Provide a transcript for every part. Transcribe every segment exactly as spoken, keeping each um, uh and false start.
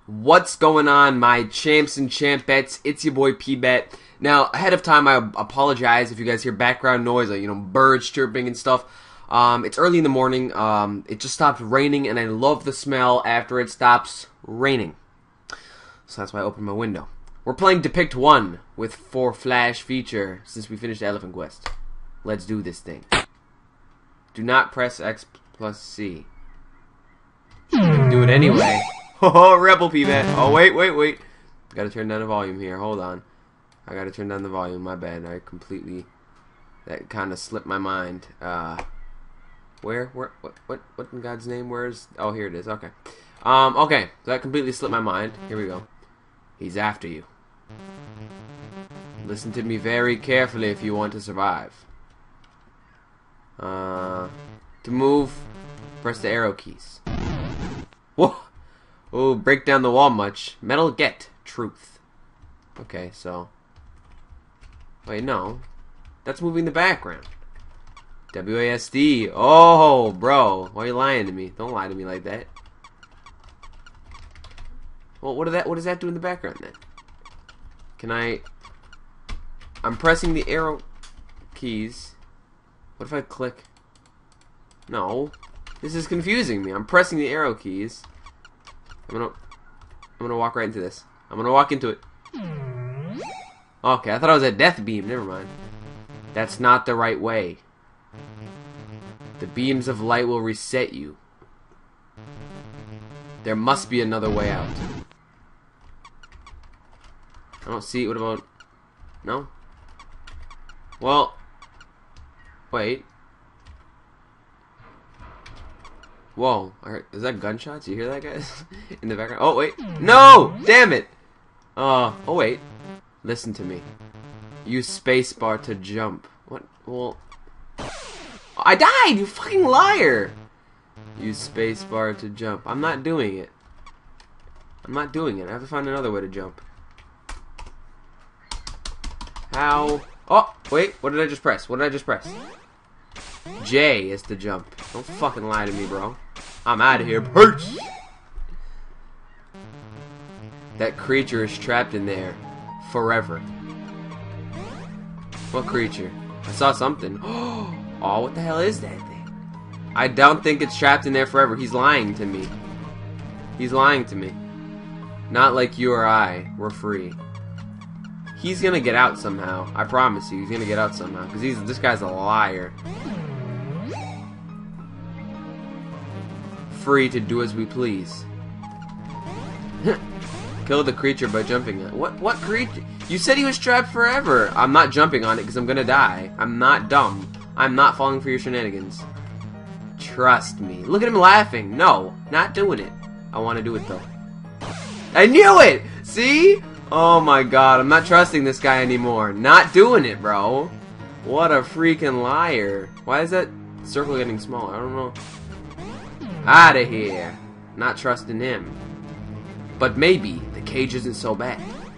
What's going on, my champs and champettes? It's your boy P-Bet. Now, ahead of time, I apologize if you guys hear background noise, like, you know, birds chirping and stuff. Um, it's early in the morning. Um, it just stopped raining, and I love the smell after it stops raining. So that's why I opened my window. We're playing Depict one with four Flash feature since we finished Elephant Quest. Let's do this thing. Do not press X plus C. Do it anyway. Oh, Rebel P-Bet. Oh, wait, wait, wait. Gotta turn down the volume here. Hold on. I gotta turn down the volume. My bad. I completely... That kind of slipped my mind. Uh... Where? Where? What? What? What in God's name? Where's? Oh, here it is. Okay. Um. Okay. So that completely slipped my mind. Here we go. He's after you. Listen to me very carefully if you want to survive. Uh. To move, press the arrow keys. Whoa. Oh, break down the wall much. Metal get truth. Okay. So. Wait. No. That's moving the background. W A S D. Oh, bro. Why are you lying to me? Don't lie to me like that. Well, what, did that, what does that do in the background, then? Can I... I'm pressing the arrow keys. What if I click... No. This is confusing me. I'm pressing the arrow keys. I'm gonna... I'm gonna walk right into this. I'm gonna walk into it. Okay, I thought I was a death beam. Never mind. That's not the right way. The beams of light will reset you. There must be another way out. I don't see. What about... No? Well... Wait. Whoa. I heard, is that gunshots? You hear that, guys? In the background? Oh, wait. No! Damn it! Uh, oh, wait. Listen to me. Use spacebar to jump. What? Well... I died, you fucking liar! Use spacebar to jump. I'm not doing it. I'm not doing it. I have to find another way to jump. How? Oh, wait. What did I just press? What did I just press? J is to jump. Don't fucking lie to me, bro. I'm out of here. Peace! That creature is trapped in there. Forever. What creature? I saw something. Oh, what the hell is that thing? I don't think it's trapped in there forever. He's lying to me. He's lying to me. Not like you or I. We're free. He's gonna get out somehow. I promise you, he's gonna get out somehow. Because he's this guy's a liar. Free to do as we please. Kill the creature by jumping on it. What, what creature? You said he was trapped forever. I'm not jumping on it because I'm gonna die. I'm not dumb. I'm not falling for your shenanigans. Trust me. Look at him laughing. No, not doing it. I want to do it though. I knew it! See? Oh my god, I'm not trusting this guy anymore. Not doing it, bro. What a freaking liar. Why is that circle getting smaller? I don't know. Out of here. Not trusting him. But maybe the cage isn't so bad.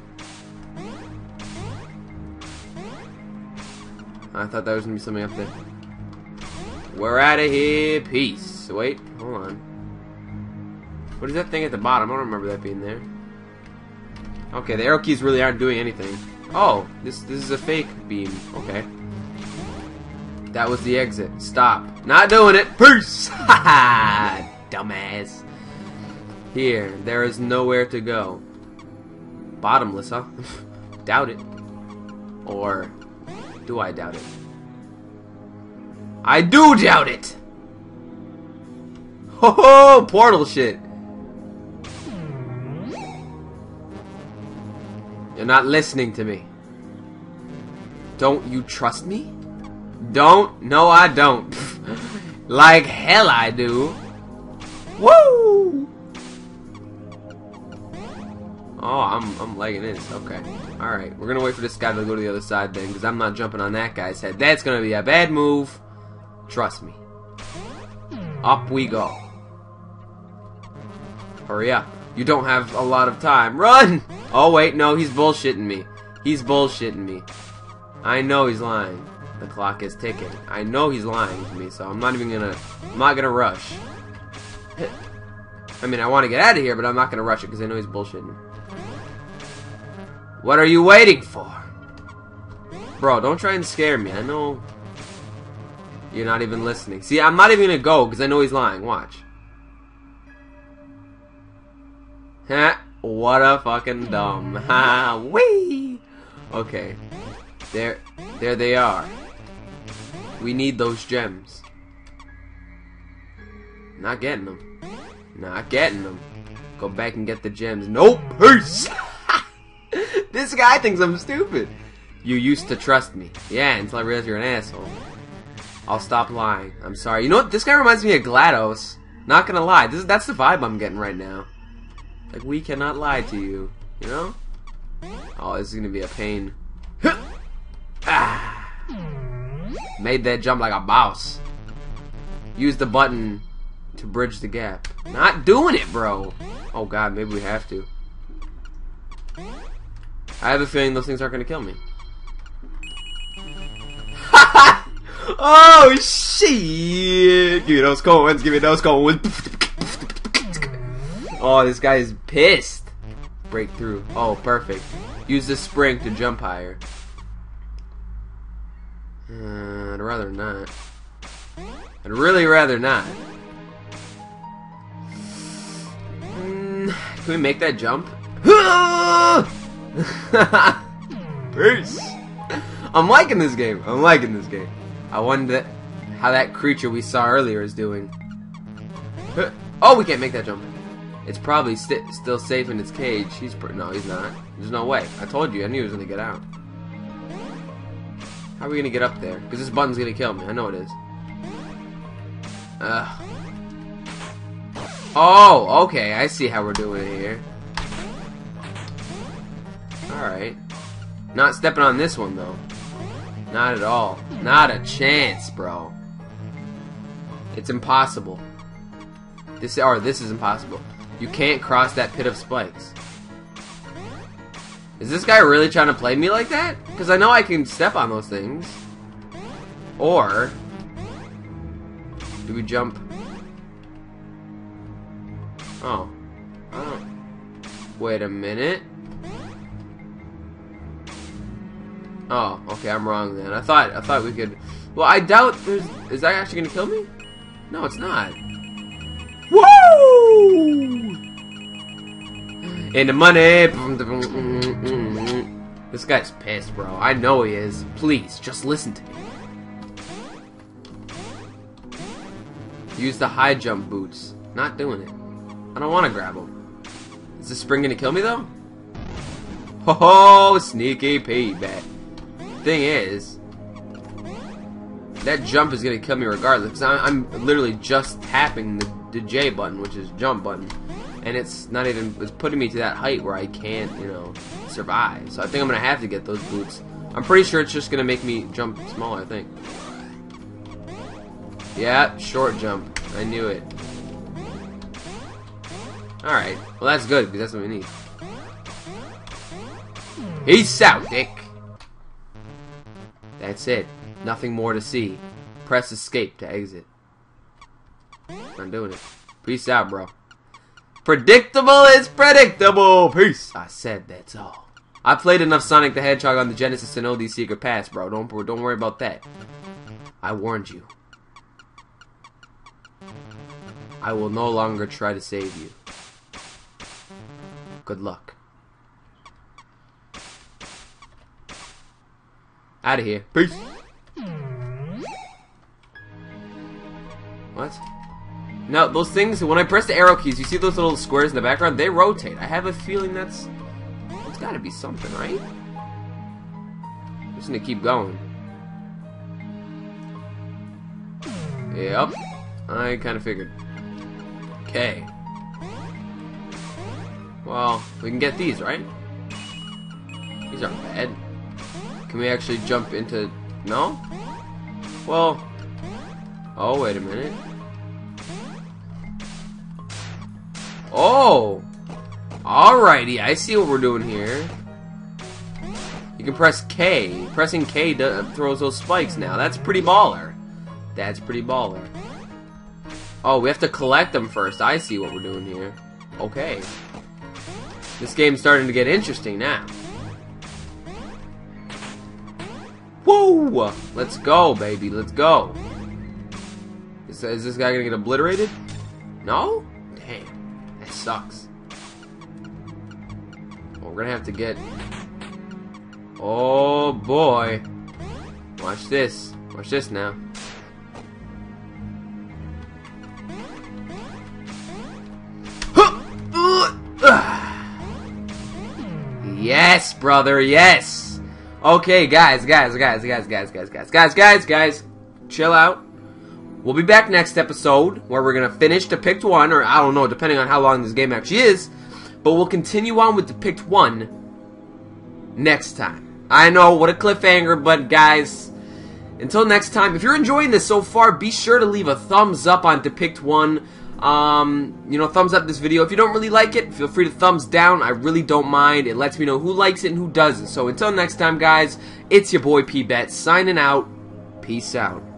I thought that was going to be something up there. We're out of here. Peace. Wait. Hold on. What is that thing at the bottom? I don't remember that being there. Okay, the arrow keys really aren't doing anything. Oh, this this is a fake beam. Okay. That was the exit. Stop. Not doing it. Peace. Haha. Dumbass. Here. There is nowhere to go. Bottomless, huh? Doubt it. Or... do I doubt it? I do doubt it! Ho ho! Portal shit! You're not listening to me. Don't you trust me? Don't? No, I don't. Like hell I do. Woo! Oh, I'm I'm legging this. Okay. Alright. We're gonna wait for this guy to go to the other side then, because I'm not jumping on that guy's head. That's gonna be a bad move. Trust me. Up we go. Hurry up. You don't have a lot of time. Run! Oh wait, no, he's bullshitting me. He's bullshitting me. I know he's lying. The clock is ticking. I know he's lying to me, so I'm not even gonna I'm not gonna rush. I mean, I want to get out of here, but I'm not going to rush it because I know he's bullshitting. What are you waiting for? Bro, don't try and scare me. I know you're not even listening. See, I'm not even going to go because I know he's lying. Watch. Ha! What a fucking dumb. Ha! Wee! Okay. There, there they are. We need those gems. Not getting them. Not getting them. Go back and get the gems. Nope! Peace! This guy thinks I'm stupid. You used to trust me. Yeah, until I realized you're an asshole. I'll stop lying. I'm sorry. You know what? This guy reminds me of GLaDOS. Not gonna lie. This is, that's the vibe I'm getting right now. Like, we cannot lie to you. You know? Oh, this is gonna be a pain. Ah. Made that jump like a boss. Use the button to bridge the gap. Not doing it, bro. Oh god, maybe we have to. I have a feeling those things aren't gonna kill me. Oh shit! Give me those coins, give me those coins. Oh, this guy is pissed. Breakthrough. Oh, perfect. Use the spring to jump higher. Uh, I'd rather not. I'd really rather not. Mm, can we make that jump? Peace. I'm liking this game. I'm liking this game. I wonder how that creature we saw earlier is doing. Oh, we can't make that jump. It's probably st still safe in its cage. He's pr no, he's not. There's no way. I told you. I knew he was gonna get out. How are we gonna get up there? Because this button's gonna kill me. I know it is. Ugh. Oh, okay. I see how we're doing it here. Alright. Not stepping on this one, though. Not at all. Not a chance, bro. It's impossible. This, or this is impossible. You can't cross that pit of spikes. Is this guy really trying to play me like that? Because I know I can step on those things. Or do we jump? Oh. I don't. Wait a minute. Oh, okay, I'm wrong then. I thought I thought we could. Well, I doubt there's. Is that actually gonna kill me? No, it's not. Woo! In the money. This guy's pissed, bro. I know he is. Please, just listen to me. Use the high jump boots. Not doing it. I don't want to grab him. Is the spring gonna kill me though? Ho ho! Sneaky payback. Thing is, that jump is gonna kill me regardless. Because I'm, I'm literally just tapping the, the J button, which is jump button, and it's not even. It's putting me to that height where I can't, you know, survive. So I think I'm gonna have to get those boots. I'm pretty sure it's just gonna make me jump smaller. I think. Yeah, short jump. I knew it. Alright, well that's good, because that's what we need. Peace out, Dick! That's it. Nothing more to see. Press escape to exit. I'm doing it. Peace out, bro. Predictable is predictable! Peace! I said that's all. I played enough Sonic the Hedgehog on the Genesis to know these secret paths, bro. Don't, don't worry about that. I warned you. I will no longer try to save you. Good luck. Out of here. Peace. What? No, those things, when I press the arrow keys, you see those little squares in the background? They rotate. I have a feeling that's... It's gotta be something, right? I'm just gonna keep going. Yep. I kinda figured. Okay. Well, we can get these, right? These aren't bad. Can we actually jump into... No? Well... Oh, wait a minute. Oh! Alrighty, I see what we're doing here. You can press K. Pressing K throws those spikes now. That's pretty baller. That's pretty baller. Oh, we have to collect them first. I see what we're doing here. Okay. This game's starting to get interesting now. Woo! Let's go, baby. Let's go. Is, is this guy gonna get obliterated? No? Dang. That sucks. Well, we're gonna have to get... Oh, boy. Watch this. Watch this now. Yes, brother, yes. Okay, guys, guys, guys, guys, guys, guys, guys, guys, guys, guys, chill out. We'll be back next episode where we're gonna finish Depict one, or I don't know, depending on how long this game actually is. But we'll continue on with Depict one next time. I know, what a cliffhanger, but guys, until next time, if you're enjoying this so far, be sure to leave a thumbs up on Depict one. Um, you know, thumbs up this video. If you don't really like it, feel free to thumbs down. I really don't mind. It lets me know who likes it and who doesn't. So until next time, guys, it's your boy P-Bet signing out. Peace out.